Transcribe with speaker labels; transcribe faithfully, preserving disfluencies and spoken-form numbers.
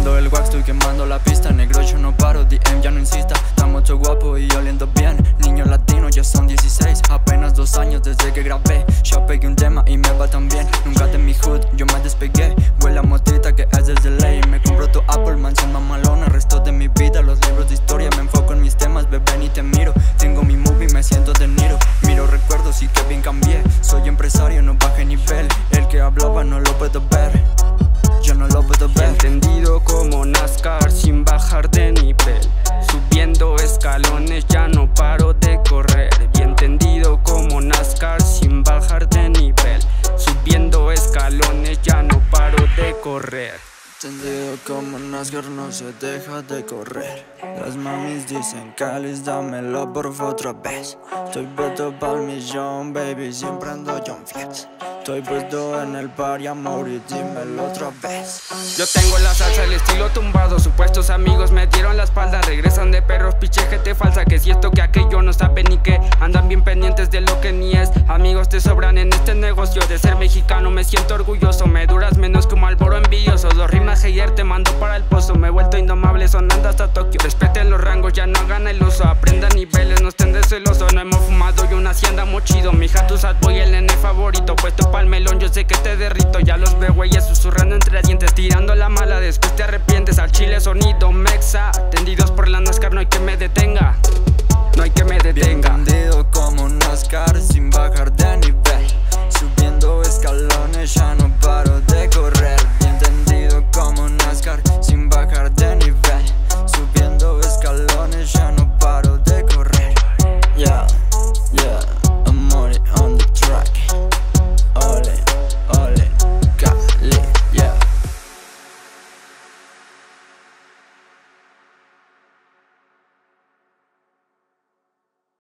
Speaker 1: Fumando el wax, estoy quemando la pista. Negro, yo no paro, D M ya no insista. Estamos todo guapo y oliendo bien. Niño latino, ya son dieciséis. Apenas dos años desde que grabé. Ya pegué un tema y me va tan bien. Nunca de mi hood, yo me despegué. Huele a motita que es desde ley. Me compro tu Apple, mansión mamalona. Resto de mi vida, los libros de historia. Me enfoco en mis temas, bebé, ni te miro. Tengo mi movie, me siento de Niro. Miro recuerdos y que bien cambié. Soy empresario, no bajé nivel. El que hablaba no lo puedo ver. Yo no lo puedo ver.
Speaker 2: Entendido como NASCAR sin bajar de nivel. Subiendo escalones ya no paro de correr. Bien tendido como NASCAR sin bajar de nivel. Subiendo escalones ya no paro de correr.
Speaker 1: Entendido como NASCAR no se deja de correr. Las mamis dicen cáliz, dámelo por otra vez. Estoy puesto pa'l millón, baby, siempre ando John Flex. Estoy puesto en el party, amor, y dímelo otra vez.
Speaker 2: Yo tengo la salsa, el estilo tumbado. Supuestos amigos me dieron la espalda. Regresan de perros, piche, gente falsa. Que si esto que aquello no saben ni qué. Andan bien pendientes de lo que ni es. Amigos te sobran en este negocio. De ser mexicano me siento orgulloso. Me duras menos que un Malboro envidioso. Dos rimas ayer te mando para el pozo. Me he vuelto indomable sonando hasta Tokio. Respeten los rangos, ya no hagan el uso. Aprendan niveles, no estén de celoso. No hemos fumado y una hacienda muy chido. Mi jato sad boy, el nene favorito. Puesto pa'l melón, yo sé que te derrito. Ya los veo güeyes susurrando entre dientes. Tirando la mala, después te arrepientes. Al chile sonido